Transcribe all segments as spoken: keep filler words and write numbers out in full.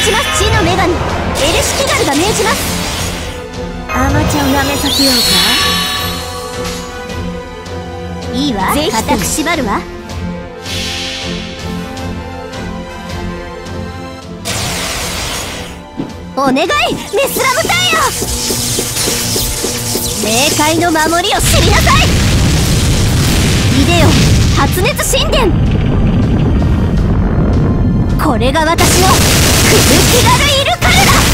じます。地の女神エルシキガルが命じます。アマチュアをなめさせようか。いいわ、固く縛るわ。お願いメスラムタイヤ。冥界の守りを知りなさい。イデオン発熱神殿。これが私のクズキガルイルカルだ。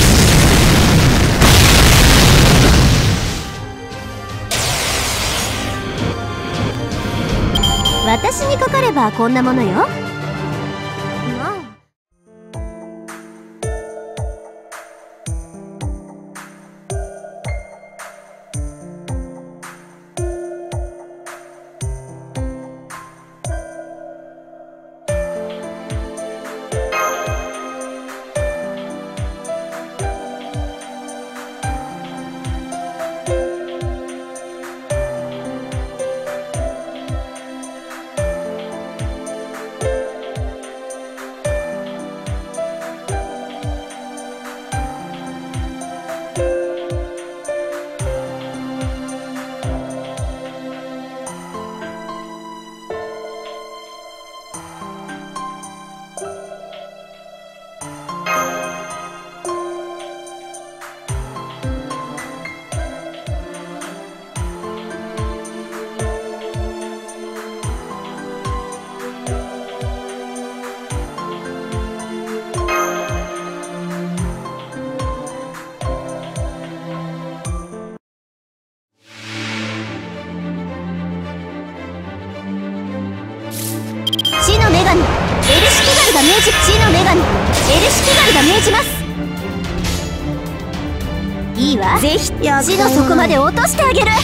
私にかかればこんなものよ。地の女神エルシキガルが命じ地の女神エルシキガルが命じます。いいわ、ぜひ地の底まで落としてあげる。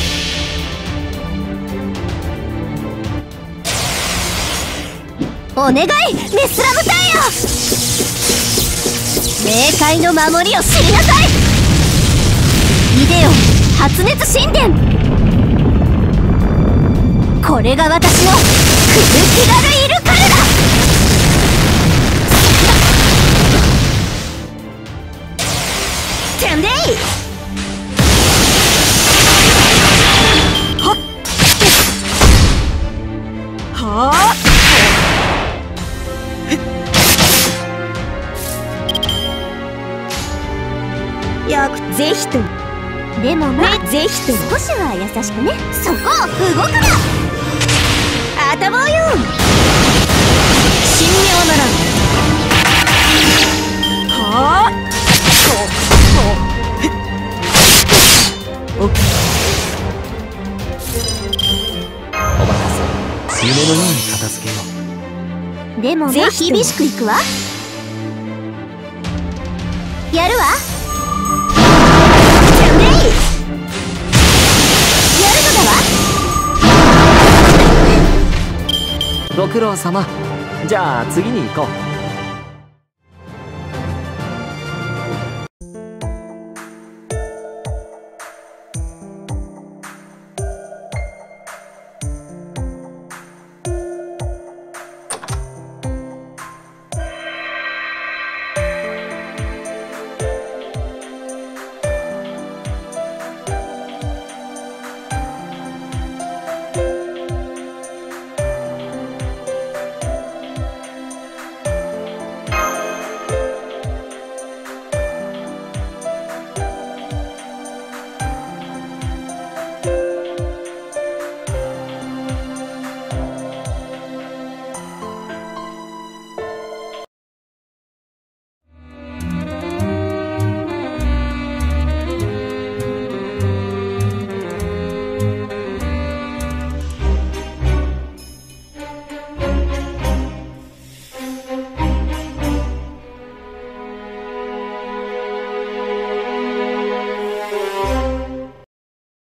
お願いメスラムタイヤ。冥界の守りを知りなさい。イデオン発熱神殿。これが私のクズキガルイルカルだ。てんでいはっはあやくぜひとでもまあぜひと少しは優しくね。そこ動くな。あたぼうよ。神妙ならはあおっお待たせ。夢のように片付けよう。でもぜひ厳しくいくわ。やるわ。やるのだわ。 ご苦労様。じゃあ次に行こう。